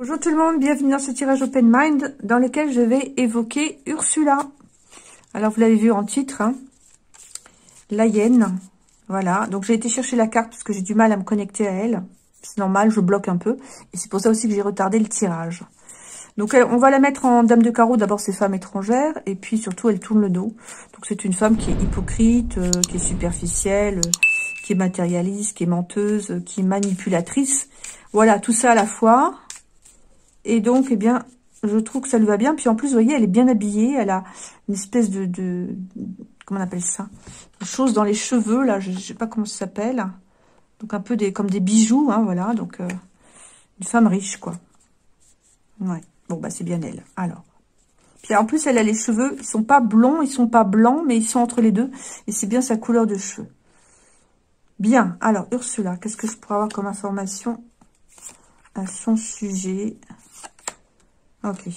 Bonjour tout le monde, bienvenue dans ce tirage Open Mind dans lequel je vais évoquer Ursula. Alors vous l'avez vu en titre, hein, la hyène. Voilà, donc j'ai été chercher la carte parce que j'ai du mal à me connecter à elle. C'est normal, je bloque un peu. Et c'est pour ça aussi que j'ai retardé le tirage. Donc on va la mettre en dame de carreau. D'abord c'est femme étrangère et puis surtout elle tourne le dos. Donc c'est une femme qui est hypocrite, qui est superficielle, qui est matérialiste, qui est menteuse, qui est manipulatrice. Voilà, tout ça à la fois. Et donc, eh bien, je trouve que ça lui va bien. Puis en plus, vous voyez, elle est bien habillée. Elle a une espèce comment on appelle ça? Une chose dans les cheveux, là. Je ne sais pas comment ça s'appelle. Donc, un peu comme des bijoux, hein, voilà. Donc, une femme riche, quoi. Ouais. Bon, bah, c'est bien elle. Alors. Puis en plus, elle a les cheveux. Ils sont pas blonds, ils sont pas blancs, mais ils sont entre les deux. Et c'est bien sa couleur de cheveux. Bien. Alors, Ursula, qu'est-ce que je pourrais avoir comme information à son sujet? Ok.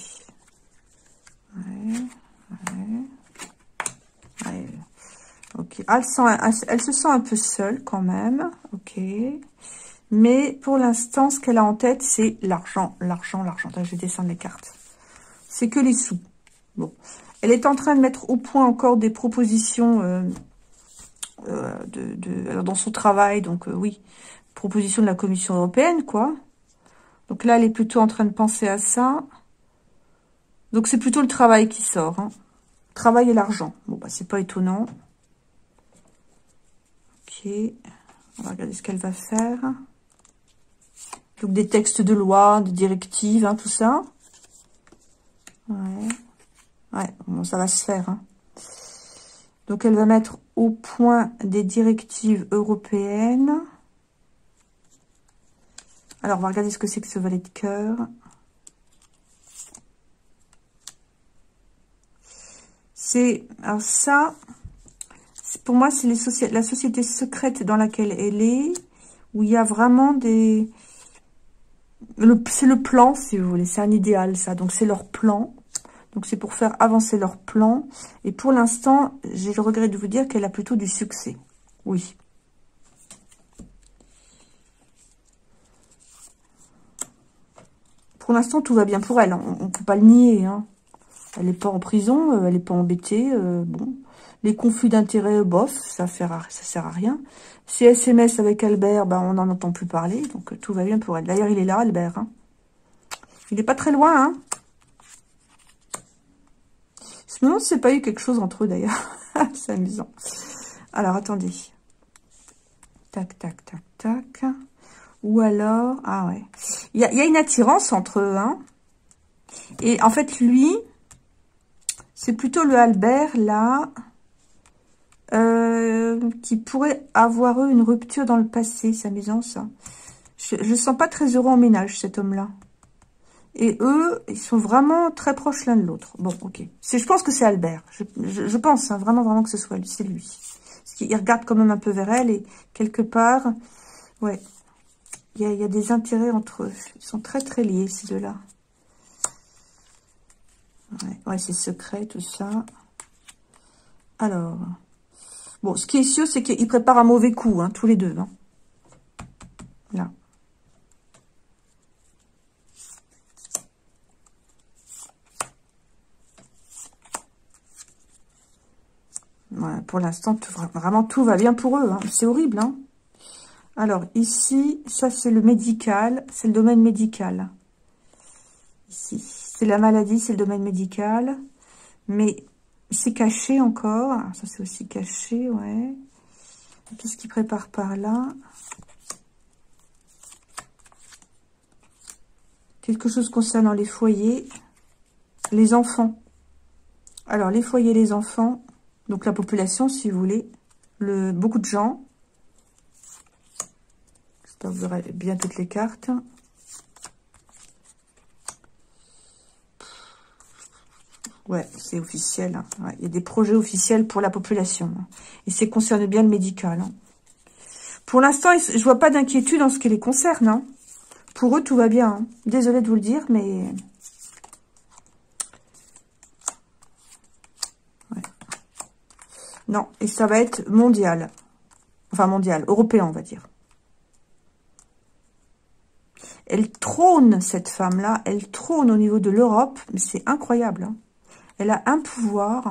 Ouais. Ok. Elle se sent un peu seule quand même. Ok. Mais pour l'instant, ce qu'elle a en tête, c'est l'argent. L'argent. Attends, je vais descendre les cartes. C'est que les sous. Bon. Elle est en train de mettre au point encore des propositions alors dans son travail. Donc, oui. Proposition de la Commission européenne, quoi. Donc là, elle est plutôt en train de penser à ça. Donc, c'est plutôt le travail qui sort. Hein. Travail et l'argent. Bon, bah, c'est pas étonnant. Ok. On va regarder ce qu'elle va faire. Donc, des textes de loi, des directives, hein, tout ça. Ouais. Ouais, bon, ça va se faire. Hein. Donc, elle va mettre au point des directives européennes. Alors, on va regarder ce que c'est que ce valet de cœur. Alors ça, pour moi, c'est la société secrète dans laquelle elle est, où il y a vraiment c'est le plan, si vous voulez, c'est un idéal, ça. Donc, c'est leur plan. Donc, c'est pour faire avancer leur plan. Et pour l'instant, j'ai le regret de vous dire qu'elle a plutôt du succès. Oui. Pour l'instant, tout va bien pour elle. On ne peut pas le nier, hein. Elle n'est pas en prison, elle n'est pas embêtée. Bon, les conflits d'intérêts, bof, ça sert à rien. Si SMS avec Albert, ben, on n'en entend plus parler. Donc, tout va bien pour elle. D'ailleurs, il est là, Albert. Hein. Il n'est pas très loin. Hein. Je me demande si c'est pas eu quelque chose entre eux, d'ailleurs. C'est amusant. Alors, attendez. Tac, tac, tac, tac. Ou alors... Ah ouais. Il y a une attirance entre eux. Hein. Et en fait, lui... C'est plutôt le Albert, là, qui pourrait avoir eu une rupture dans le passé. C'est amusant, ça. Je ne sens pas très heureux en ménage, cet homme-là. Et eux, ils sont vraiment très proches l'un de l'autre. Bon, ok. Je pense que c'est Albert. Je pense hein, vraiment que c'est lui. Parce qu'il regarde quand même un peu vers elle et quelque part, ouais, il y a des intérêts entre eux. Ils sont très liés, ces deux-là. Ouais, c'est secret, tout ça. Alors, bon, ce qui est sûr, c'est qu'ils préparent un mauvais coup, hein, tous les deux. Hein. Là. Ouais, pour l'instant, vraiment, tout va bien pour eux. Hein. C'est horrible. Hein. Alors, ici, ça, c'est le médical. C'est le domaine médical. Ici, c'est la maladie, c'est le domaine médical. Mais... c'est caché encore. Ça, c'est aussi caché, ouais. Qu'est-ce qu'il prépare par là? Quelque chose concernant les foyers. Les enfants. Alors, les foyers, les enfants. Donc, la population, si vous voulez. Beaucoup de gens. J'espère que vous aurez bien toutes les cartes. Ouais, c'est officiel. Hein. Ouais, il y a des projets officiels pour la population. Hein. Et ça concerne bien le médical. Hein. Pour l'instant, je vois pas d'inquiétude en ce qui les concerne. Hein. Pour eux, tout va bien. Hein. Désolée de vous le dire, mais... ouais. Non, et ça va être mondial. Enfin, mondial, européen, on va dire. Elle trône, cette femme-là. Elle trône au niveau de l'Europe. Mais c'est incroyable. Hein. Elle a un pouvoir.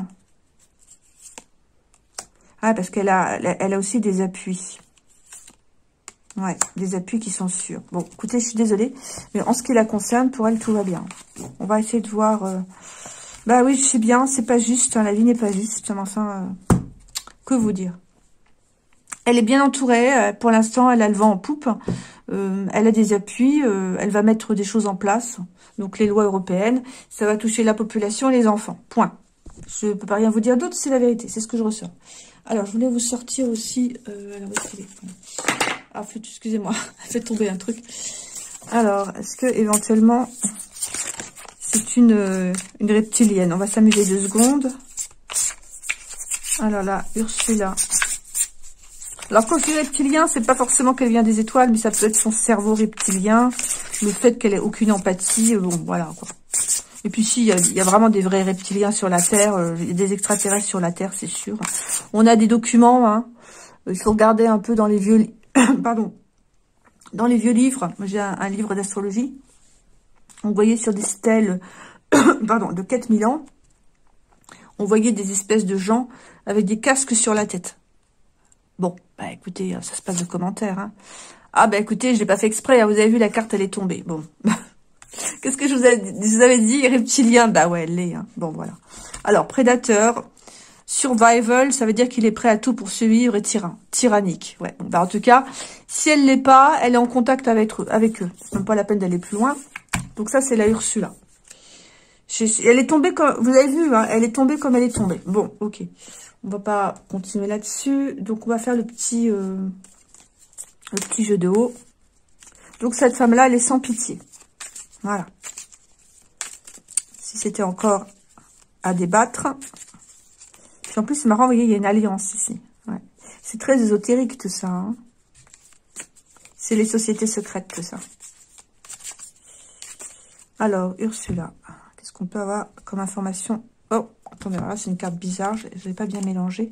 Ah, parce qu'elle elle a aussi des appuis. Ouais, des appuis qui sont sûrs. Bon, écoutez, je suis désolée. Mais en ce qui la concerne, pour elle, tout va bien. On va essayer de voir... Bah oui, je sais bien, c'est pas juste. Hein, la vie n'est pas juste. Mais enfin, que vous dire? Elle est bien entourée. Pour l'instant, elle a le vent en poupe. Elle a des appuis. Elle va mettre des choses en place. Donc, les lois européennes. Ça va toucher la population et les enfants. Point. Je peux pas rien vous dire d'autre, c'est la vérité. C'est ce que je ressens. Alors, je voulais vous sortir aussi... alors, ah, excusez-moi. Fait tomber un truc. Alors, est-ce que, éventuellement... C'est une reptilienne. On va s'amuser 2 secondes. Alors là, Ursula... Alors, quand je dis reptilien, c'est pas forcément qu'elle vient des étoiles, mais ça peut être son cerveau reptilien, le fait qu'elle ait aucune empathie, bon, voilà, quoi. Et puis si, il y a vraiment des vrais reptiliens sur la Terre, il y a des extraterrestres sur la Terre, c'est sûr. On a des documents, hein. Il faut regarder un peu dans les vieux... Pardon. Dans les vieux livres, j'ai un livre d'astrologie. On voyait sur des stèles, pardon, de 4000 ans, on voyait des espèces de gens avec des casques sur la tête. Bon, bah écoutez, ça se passe de commentaires. Hein. Ah bah écoutez, je l'ai pas fait exprès, hein, vous avez vu, la carte, elle est tombée. Bon, qu'est-ce que je vous avais dit, reptilien? Bah ouais, elle l'est. Hein. Bon, voilà. Alors, prédateur, survival, ça veut dire qu'il est prêt à tout pour survivre et tyrannique. Ouais. Bah en tout cas, si elle l'est pas, elle est en contact avec eux. C'est même pas la peine d'aller plus loin. Donc ça, c'est la Ursula. Elle est tombée comme... Vous avez vu, hein, elle est tombée comme elle est tombée. Bon, ok. On va pas continuer là-dessus. Donc, on va faire le petit jeu de haut. Donc, cette femme-là, elle est sans pitié. Voilà. Si c'était encore à débattre. Puis en plus, c'est marrant, vous voyez, il y a une alliance ici. Ouais. C'est très ésotérique, tout ça. Hein. C'est les sociétés secrètes, tout ça. Alors, Ursula. Qu'est-ce qu'on peut avoir comme information? Oh, attendez, là, c'est une carte bizarre. Je ne l'ai pas bien mélangée.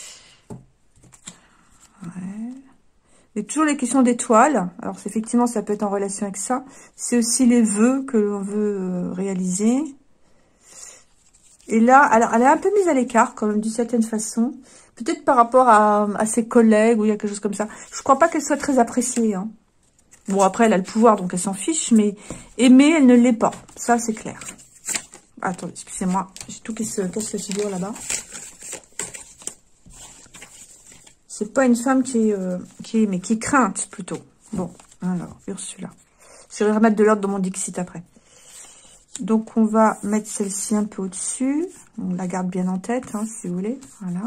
Ouais. Il y a toujours les questions d'étoiles. Alors, effectivement, ça peut être en relation avec ça. C'est aussi les vœux que l'on veut réaliser. Et là, alors, elle est un peu mise à l'écart, quand même, d'une certaine façon. Peut-être par rapport à ses collègues, ou il y a quelque chose comme ça. Je crois pas qu'elle soit très appréciée. Hein. Bon, après, elle a le pouvoir, donc elle s'en fiche. Mais aimée, elle ne l'est pas. Ça, c'est clair. Attendez, excusez-moi. J'ai tout qui se figure là-bas. C'est pas une femme qui est crainte, plutôt. Bon, alors, Ursula. Je vais remettre de l'ordre dans mon Dixit après. Donc, on va mettre celle-ci un peu au-dessus. On la garde bien en tête, hein, si vous voulez. Voilà.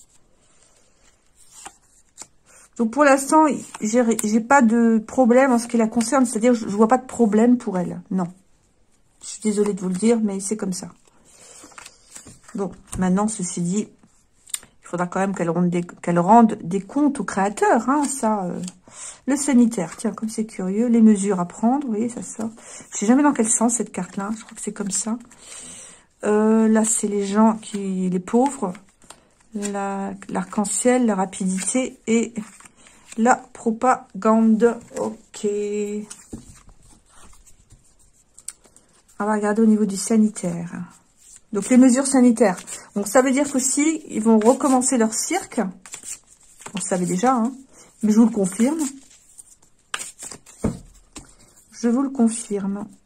Donc, pour l'instant, j'ai pas de problème en ce qui la concerne. C'est-à-dire, je vois pas de problème pour elle. Non. Je suis désolée de vous le dire, mais c'est comme ça. Bon, maintenant, ceci dit, il faudra quand même qu'elle rende des comptes au créateur. Hein, ça, le sanitaire, tiens, comme c'est curieux. Les mesures à prendre, vous voyez, ça sort. Je sais jamais dans quel sens, cette carte-là. Je crois que c'est comme ça. Là, c'est les gens les pauvres. L'arc-en-ciel, la rapidité et la propagande. Ok. On va regarder au niveau du sanitaire. Donc, les mesures sanitaires. Donc, ça veut dire qu'aussi, ils vont recommencer leur cirque. On le savait déjà, hein. Mais je vous le confirme. Je vous le confirme. De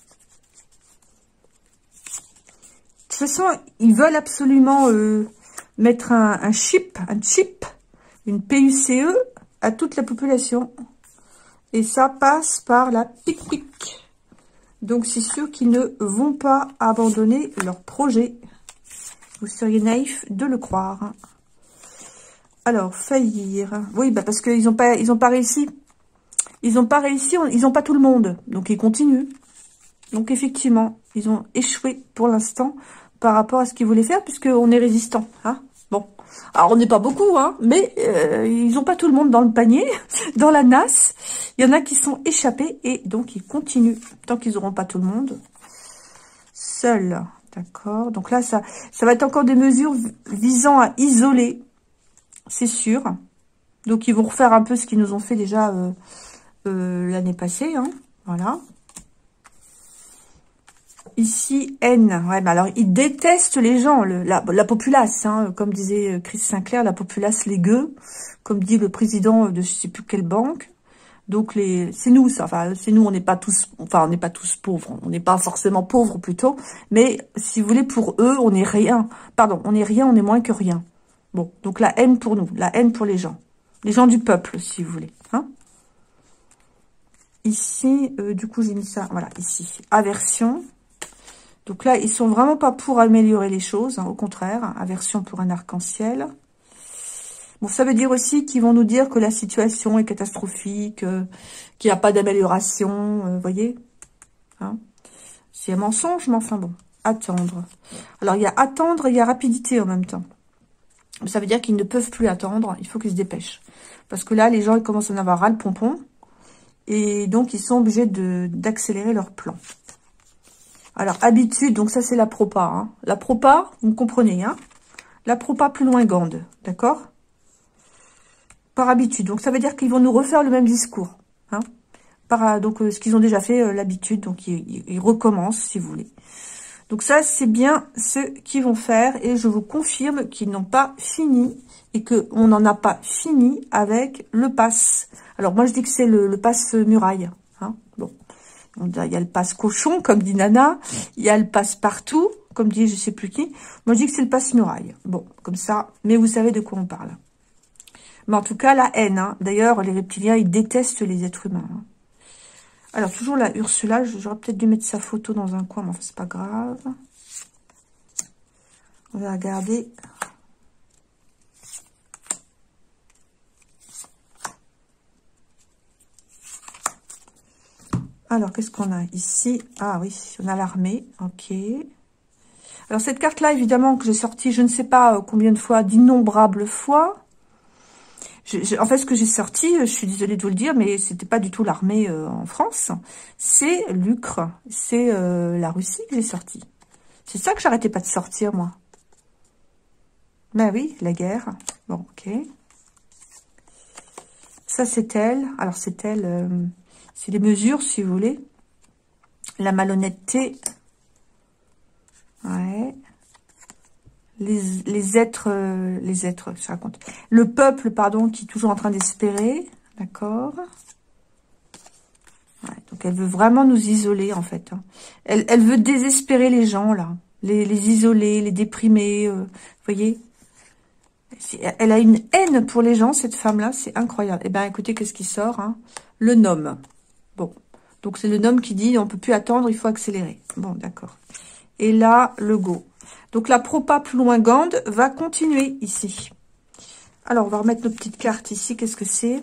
toute façon, ils veulent absolument mettre un chip, une PUCE à toute la population. Et ça passe par la pic-pic. Donc, c'est sûr qu'ils ne vont pas abandonner leur projet. Vous seriez naïf de le croire. Alors, faillir. Oui, bah parce qu'ils n'ont pas réussi. Ils n'ont pas réussi, ils n'ont pas tout le monde. Donc, ils continuent. Donc, effectivement, ils ont échoué pour l'instant par rapport à ce qu'ils voulaient faire, puisqu'on est résistant. Hein. Bon. Alors, on n'est pas beaucoup, hein, mais ils n'ont pas tout le monde dans le panier, dans la nasse. Il y en a qui sont échappés et donc ils continuent tant qu'ils n'auront pas tout le monde. Seuls, d'accord. Donc là, ça va être encore des mesures visant à isoler, c'est sûr. Donc ils vont refaire un peu ce qu'ils nous ont fait déjà l'année passée. Hein. Voilà. Ici, N. Ouais, bah alors, ils détestent les gens, la populace, hein, comme disait Chris Sinclair, la populace, les gueux, comme dit le président de je sais plus quelle banque. Donc, c'est nous, ça. Enfin, c'est nous, on n'est pas tous, enfin, on n'est pas tous pauvres. On n'est pas forcément pauvres, plutôt. Mais, si vous voulez, pour eux, on n'est rien. Pardon, on n'est rien, on est moins que rien. Bon, donc la haine pour nous, la haine pour les gens. Les gens du peuple, si vous voulez. Hein. Ici, du coup, j'ai mis ça, voilà, ici. Aversion. Donc là, ils sont vraiment pas pour améliorer les choses, hein, au contraire. Aversion pour un arc-en-ciel. Bon, ça veut dire aussi qu'ils vont nous dire que la situation est catastrophique, qu'il n'y a pas d'amélioration, voyez, hein. C'est un mensonge, mais enfin bon, attendre. Alors, il y a attendre et il y a rapidité en même temps. Ça veut dire qu'ils ne peuvent plus attendre, il faut qu'ils se dépêchent. Parce que là, les gens, ils commencent à en avoir ras le pompon. Et donc, ils sont obligés d'accélérer leur plan. Alors, habitude, donc ça, c'est la propa. Hein. La propa, vous me comprenez, hein. La propa plus loin gande, d'accord? Par habitude. Donc, ça veut dire qu'ils vont nous refaire le même discours. Hein. Donc, ce qu'ils ont déjà fait, l'habitude. Donc, ils recommencent, si vous voulez. Donc, ça, c'est bien ce qu'ils vont faire. Et je vous confirme qu'ils n'ont pas fini. Et qu'on n'en a pas fini avec le pass. Alors, moi, je dis que c'est le pass muraille. Hein. Bon. Il y a le pass cochon, comme dit Nana. Il y a le pass partout, comme dit je sais plus qui. Moi, je dis que c'est le pass muraille. Bon, comme ça. Mais vous savez de quoi on parle. Mais en tout cas, la haine. Hein. D'ailleurs, les reptiliens, ils détestent les êtres humains. Hein. Alors, toujours la Ursula. J'aurais peut-être dû mettre sa photo dans un coin, mais enfin, c'est pas grave. On va regarder. Alors, qu'est-ce qu'on a ici? Ah oui, on a l'armée. Ok. Alors, cette carte-là, évidemment, que j'ai sortie, je ne sais pas combien de fois, d'innombrables fois. En fait, ce que j'ai sorti, je suis désolée de vous le dire, mais c'était pas du tout l'armée en France. C'est l'Ukraine, c'est la Russie que j'ai sorti. C'est ça que j'arrêtais pas de sortir, moi. Ben oui, la guerre. Bon, ok. Ça, c'est elle. Alors, c'est elle, c'est les mesures, si vous voulez. La malhonnêteté. Ouais. Les êtres, je raconte. Le peuple, pardon, qui est toujours en train d'espérer. D'accord. Ouais, donc, elle veut vraiment nous isoler, en fait. Hein. Elle veut désespérer les gens, là. Les isoler, les déprimer. Vous voyez. Elle a une haine pour les gens, cette femme-là. C'est incroyable. Eh bien, écoutez, qu'est-ce qui sort, hein? Le nom. Bon. Donc, c'est le nom qui dit, on peut plus attendre, il faut accélérer. Bon, d'accord. Et là, le go. Donc, la propa plus loin gande va continuer ici. Alors, on va remettre nos petites cartes ici. Qu'est-ce que c'est?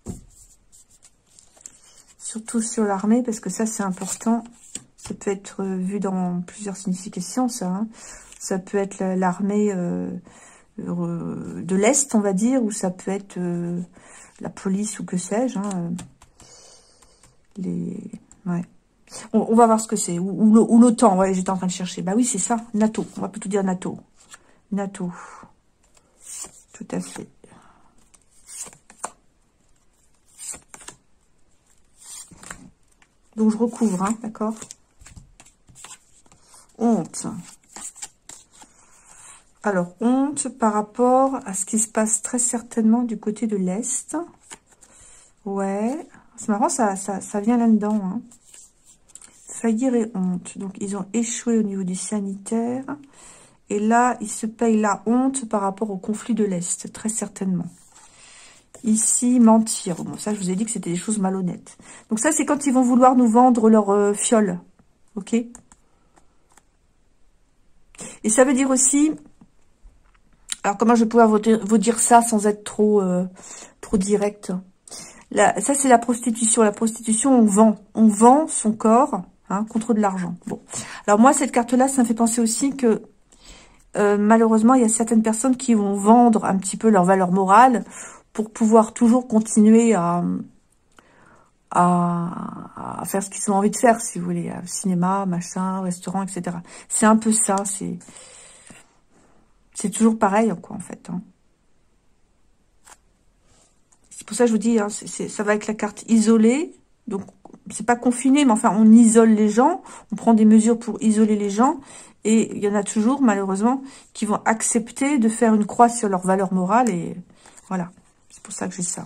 Surtout sur l'armée, parce que ça, c'est important. Ça peut être vu dans plusieurs significations, ça. Hein. Ça peut être l'armée de l'Est, on va dire, ou ça peut être la police ou que sais-je. Hein. Ouais. On va voir ce que c'est. Ou l'OTAN, ouais, j'étais en train de chercher. Bah oui, c'est ça, NATO. On va plutôt dire NATO. NATO. Tout à fait. Donc, je recouvre, hein, d'accord? Honte. Alors, honte par rapport à ce qui se passe très certainement du côté de l'Est. Ouais. C'est marrant, ça vient là-dedans, hein. Faillir et honte. Donc, ils ont échoué au niveau du sanitaire. Et là, ils se payent la honte par rapport au conflit de l'Est, très certainement. Ici, mentir. Bon, ça, je vous ai dit que c'était des choses malhonnêtes. Donc, ça, c'est quand ils vont vouloir nous vendre leur fiole. Ok? Et ça veut dire aussi... Alors, comment je pourrais vous dire ça sans être trop direct? Ça, c'est la prostitution. La prostitution, on vend. On vend son corps hein, contre de l'argent. Bon. Alors, moi, cette carte-là, ça me fait penser aussi que malheureusement, il y a certaines personnes qui vont vendre un petit peu leur valeur morale pour pouvoir toujours continuer à faire ce qu'ils ont envie de faire, si vous voulez. Cinéma, machin, restaurant, etc. C'est un peu ça. C'est toujours pareil, quoi, en fait. Hein. C'est pour ça que je vous dis, hein, ça va avec la carte isolée. Donc, c'est pas confiné, mais enfin, on isole les gens. On prend des mesures pour isoler les gens. Et il y en a toujours, malheureusement, qui vont accepter de faire une croix sur leur valeur morale. Et voilà, c'est pour ça que j'ai ça.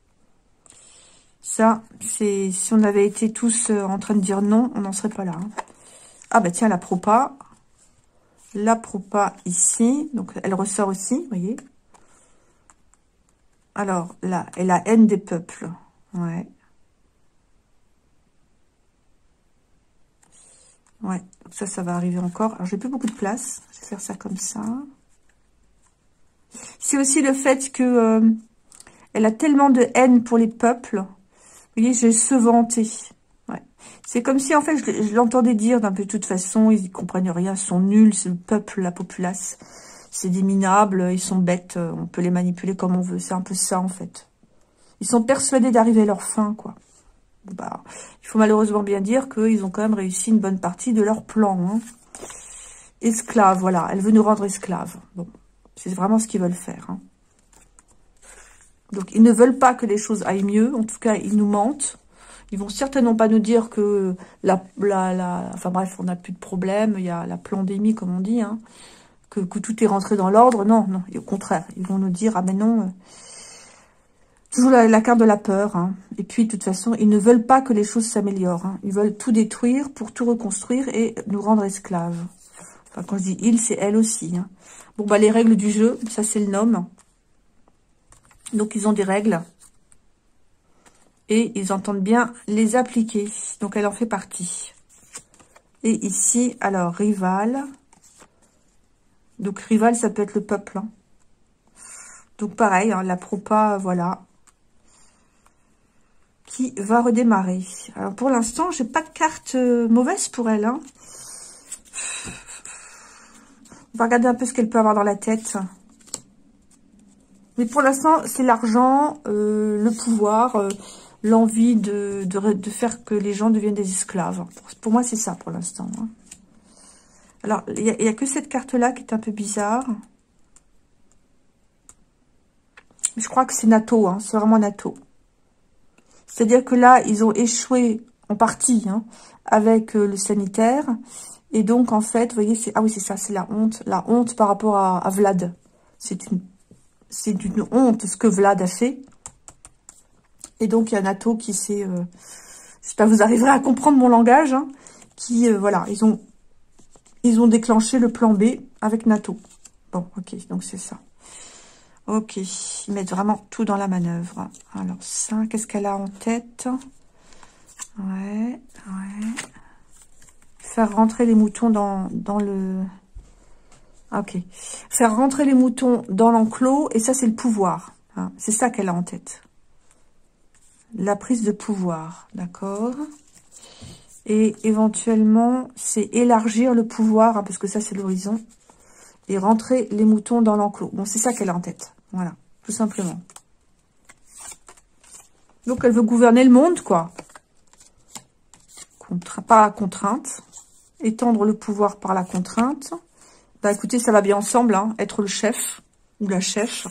Ça, c'est si on avait été tous en train de dire non, on n'en serait pas là. Hein. Ah bah tiens, la propa. La propa ici. Donc, elle ressort aussi, vous voyez. Alors, là, et la haine des peuples. Ouais. Ouais, ça va arriver encore. Alors, j'ai plus beaucoup de place. Je vais faire ça comme ça. C'est aussi le fait que elle a tellement de haine pour les peuples. Vous voyez, j'ai se vanter. Ouais. C'est comme si, en fait, je l'entendais dire d'un peu de toute façon, ils comprennent rien, ils sont nuls, c'est le peuple, la populace. C'est des minables, ils sont bêtes, on peut les manipuler comme on veut. C'est un peu ça, en fait. Ils sont persuadés d'arriver à leur fin, quoi. Bah, il faut malheureusement bien dire qu'ils ont quand même réussi une bonne partie de leur plan. Hein. Esclaves, voilà. Elle veut nous rendre esclaves. Bon, c'est vraiment ce qu'ils veulent faire. Hein. Donc, ils ne veulent pas que les choses aillent mieux. En tout cas, ils nous mentent. Ils vont certainement pas nous dire que enfin bref, on n'a plus de problème. Il y a la pandémie, comme on dit. Hein, que tout est rentré dans l'ordre. Non, non. Et au contraire, ils vont nous dire, ah mais non... toujours la carte de la peur. Hein. Et puis, de toute façon, ils ne veulent pas que les choses s'améliorent. Hein. Ils veulent tout détruire pour tout reconstruire et nous rendre esclaves. Enfin, quand je dis ils, c'est elle aussi. Hein. Bon, bah, les règles du jeu, ça, c'est le nom. Donc, ils ont des règles. Et ils entendent bien les appliquer. Donc, elle en fait partie. Et ici, alors, rival. Donc, rival, ça peut être le peuple. Hein. Donc, pareil, hein, la propa, voilà. Qui va redémarrer. Alors, pour l'instant, j'ai pas de carte mauvaise pour elle. Hein. On va regarder un peu ce qu'elle peut avoir dans la tête. Mais pour l'instant, c'est l'argent, le pouvoir, l'envie de faire que les gens deviennent des esclaves. Pour moi, c'est ça pour l'instant. Hein. Alors, il n'y a que cette carte-là qui est un peu bizarre. Mais je crois que c'est NATO, hein, c'est vraiment NATO. C'est-à-dire que là, ils ont échoué en partie hein, avec le sanitaire. Et donc, en fait, vous voyez, ah oui, c'est ça, c'est la honte. La honte par rapport à Vlad. C'est une honte ce que Vlad a fait. Et donc, il y a NATO qui s'est... j'espère que vous arriverez à comprendre mon langage. Hein, qui, voilà, ils ont déclenché le plan B avec NATO. Bon, ok, donc c'est ça. Ok, ils mettent vraiment tout dans la manœuvre. Alors, ça, qu'est-ce qu'elle a en tête? Ouais. Faire rentrer les moutons dans le... Ok. Faire rentrer les moutons dans l'enclos, et ça, c'est le pouvoir. Hein. C'est ça qu'elle a en tête. La prise de pouvoir, d'accord? Et éventuellement, c'est élargir le pouvoir, hein, parce que ça, c'est l'horizon. Et rentrer les moutons dans l'enclos. Bon, c'est ça qu'elle a en tête. Voilà, tout simplement. Donc, elle veut gouverner le monde, quoi. Pas à contrainte. Étendre le pouvoir par la contrainte. Bah, écoutez, ça va bien ensemble, hein. Être le chef ou la chef.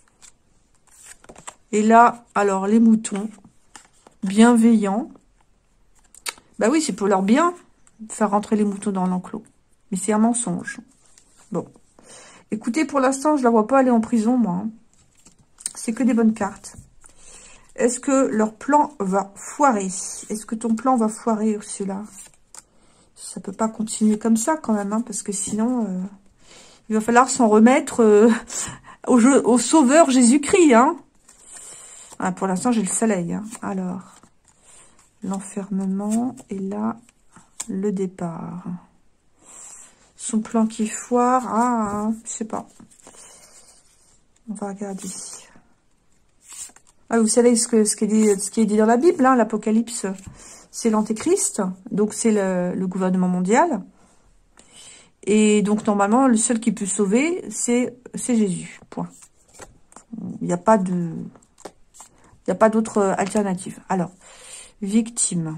Et là, alors, les moutons, bienveillants. Bah oui, c'est pour leur bien, faire rentrer les moutons dans l'enclos. Mais c'est un mensonge. Bon. Écoutez, pour l'instant, je la vois pas aller en prison, moi. Hein. C'est que des bonnes cartes. Est-ce que leur plan va foirer? Est-ce que ton plan va foirer, Ursula? Ça peut pas continuer comme ça, quand même, hein, parce que sinon, il va falloir s'en remettre au sauveur Jésus-Christ, hein. Ah, pour l'instant, j'ai le soleil, hein. Alors, l'enfermement, et là, le départ. Son plan qui foire, ah, je sais pas. On va regarder. Ah, vous savez ce qui est dit dans la Bible, hein, l'Apocalypse, c'est l'Antéchrist, donc c'est le gouvernement mondial. Et donc, normalement, le seul qui peut sauver, c'est Jésus, point. Il n'y a pas d'autre alternative. Alors, victime.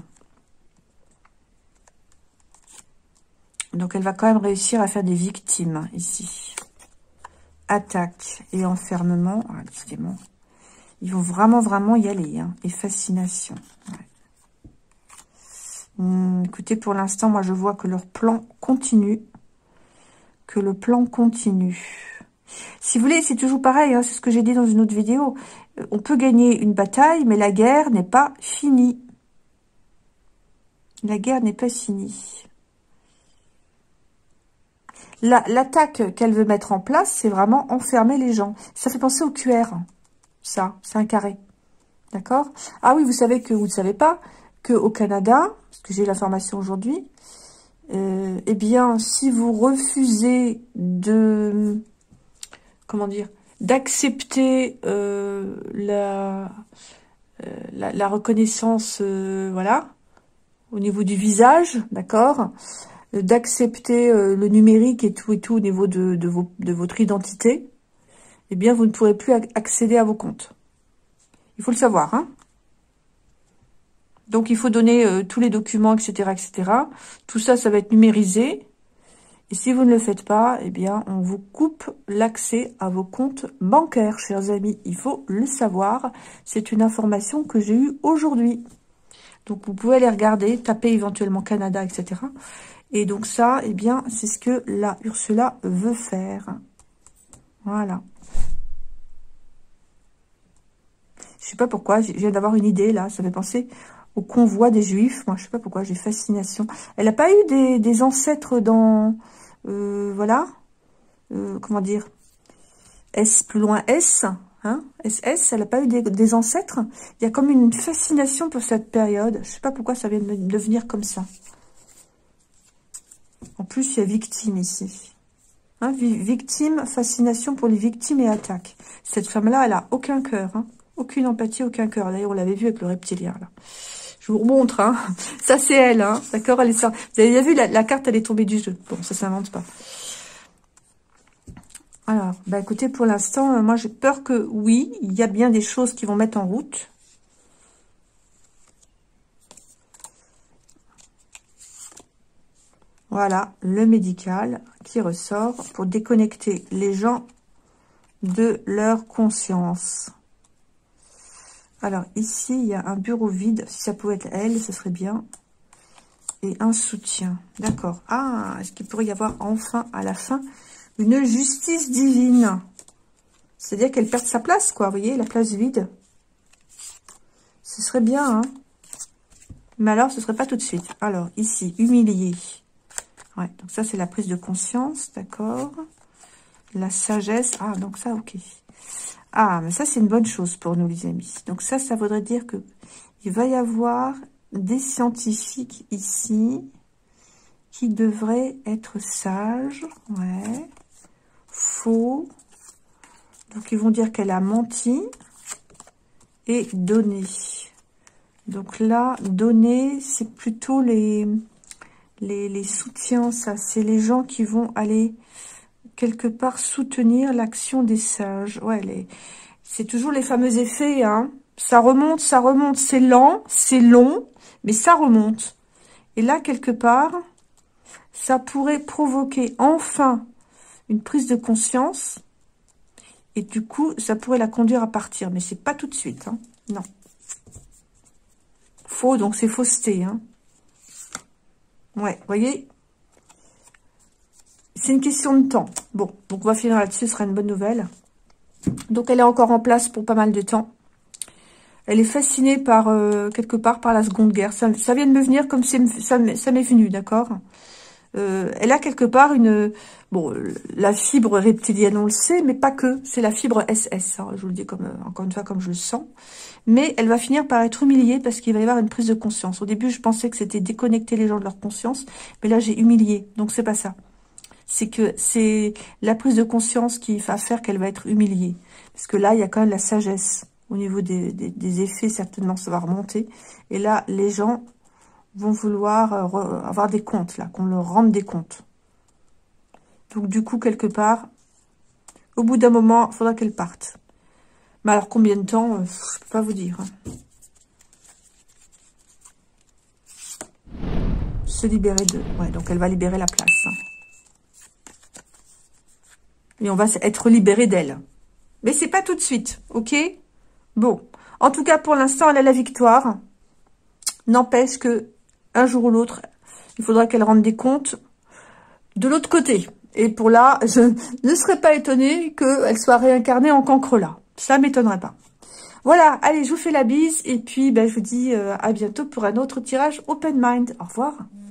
Donc, elle va quand même réussir à faire des victimes, ici. Attaque et enfermement. Ah, ils vont vraiment y aller. Hein. Et fascination. Ouais. Écoutez, pour l'instant, moi, je vois que leur plan continue. Que le plan continue. Si vous voulez, c'est toujours pareil, hein, c'est ce que j'ai dit dans une autre vidéo. On peut gagner une bataille, mais la guerre n'est pas finie. La guerre n'est pas finie. L'attaque qu'elle veut mettre en place, c'est vraiment enfermer les gens. Ça fait penser au QR. Ça, c'est un carré. D'accord? Ah oui, vous savez que vous ne savez pas qu'au Canada, parce que j'ai l'information aujourd'hui, eh bien, si vous refusez de, comment dire, d'accepter la reconnaissance, voilà, au niveau du visage, d'accord, d'accepter le numérique et tout au niveau de votre identité, eh bien, vous ne pourrez plus accéder à vos comptes. Il faut le savoir, hein. Donc, il faut donner tous les documents, etc., etc. Tout ça, ça va être numérisé. Et si vous ne le faites pas, eh bien, on vous coupe l'accès à vos comptes bancaires, chers amis. Il faut le savoir. C'est une information que j'ai eue aujourd'hui. Donc, vous pouvez aller regarder, taper éventuellement Canada, etc. Et donc, ça, eh bien, c'est ce que la Ursula veut faire. Voilà. Je sais pas pourquoi, je viens d'avoir une idée, là. Ça fait penser au convoi des Juifs. Moi, je sais pas pourquoi, j'ai fascination. Elle n'a pas eu des ancêtres dans... voilà. Comment dire, S plus loin S, hein, SS, elle n'a pas eu des ancêtres. Il y a comme une fascination pour cette période. Je sais pas pourquoi ça vient de devenir comme ça. En plus, il y a victime ici. Hein, victime, fascination pour les victimes et attaque. Cette femme-là, elle a aucun cœur. Hein, aucune empathie, aucun cœur. D'ailleurs, on l'avait vu avec le reptilien, là. Je vous remontre, hein. Ça, c'est elle, hein. D'accord, elle est ça. Vous avez bien vu, la carte, elle est tombée du jeu. Bon, ça s'invente pas. Alors, bah écoutez, pour l'instant, moi j'ai peur que, oui, il y a bien des choses qui vont mettre en route. Voilà, le médical qui ressort pour déconnecter les gens de leur conscience. Alors, ici, il y a un bureau vide. Si ça pouvait être elle, ce serait bien. Et un soutien. D'accord. Ah, est-ce qu'il pourrait y avoir enfin, à la fin, une justice divine? C'est-à-dire qu'elle perd sa place, quoi. Vous voyez, la place vide. Ce serait bien, hein. Mais alors, ce serait pas tout de suite. Alors, ici, humilié. Ouais, donc ça, c'est la prise de conscience, d'accord. La sagesse. Ah, donc ça, ok. Ah, mais ça, c'est une bonne chose pour nous, les amis. Donc ça, ça voudrait dire que il va y avoir des scientifiques ici qui devraient être sages. Ouais. Faux. Donc, ils vont dire qu'elle a menti et donné. Donc là, donner, c'est plutôt les soutiens, ça. C'est les gens qui vont aller quelque part soutenir l'action des sages. Ouais, c'est toujours les fameux effets, hein. Ça remonte, c'est lent, c'est long, mais ça remonte. Et là, quelque part, ça pourrait provoquer enfin une prise de conscience. Et du coup, ça pourrait la conduire à partir. Mais c'est pas tout de suite, hein. Non. Faux, donc c'est fausseté, hein. Ouais, vous voyez, c'est une question de temps. Bon, donc on va finir là-dessus, ce sera une bonne nouvelle. Donc elle est encore en place pour pas mal de temps. Elle est fascinée par, quelque part, par la Seconde Guerre. Ça vient de me venir comme ça m'est venu, d'accord. Elle a quelque part une... Bon, la fibre reptilienne, on le sait, mais pas que. C'est la fibre SS, hein, je vous le dis comme, encore une fois comme je le sens. Mais elle va finir par être humiliée parce qu'il va y avoir une prise de conscience. Au début, je pensais que c'était déconnecter les gens de leur conscience, mais là, j'ai humilié. Donc, c'est pas ça. C'est que c'est la prise de conscience qui va faire qu'elle va être humiliée. Parce que là, il y a quand même la sagesse. Au niveau des effets, certainement, ça va remonter. Et là, les gens vont vouloir avoir des comptes, là, qu'on leur rende des comptes. Donc, du coup, quelque part, au bout d'un moment, il faudra qu'elle parte. Mais alors, combien de temps, je ne peux pas vous dire. Hein. Se libérer d'eux. Ouais, donc elle va libérer la place. Hein. Et on va être libéré d'elle. Mais c'est pas tout de suite, ok? Bon. En tout cas, pour l'instant, elle a la victoire. N'empêche que un jour ou l'autre, il faudra qu'elle rende des comptes de l'autre côté. Et pour là, je ne serais pas étonnée qu'elle soit réincarnée en cancrelat. Ça m'étonnerait pas. Voilà, allez, je vous fais la bise. Et puis, ben, je vous dis à bientôt pour un autre tirage Open Mind. Au revoir.